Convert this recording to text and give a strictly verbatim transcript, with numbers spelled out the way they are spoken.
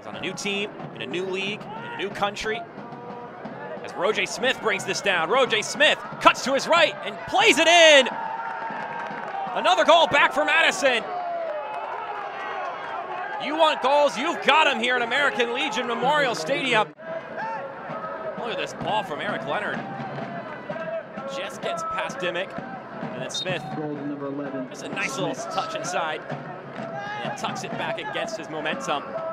He's on a new team, in a new league, in a new country. As Rojay Smith brings this down. Rojay Smith cuts to his right and plays it in. Another goal back for Madison. You want goals, you've got them here at American Legion Memorial Stadium. Look at this ball from Eric Leonard. Just gets past Dimmick. And then Smith has a nice little touch inside. And tucks it back against his momentum.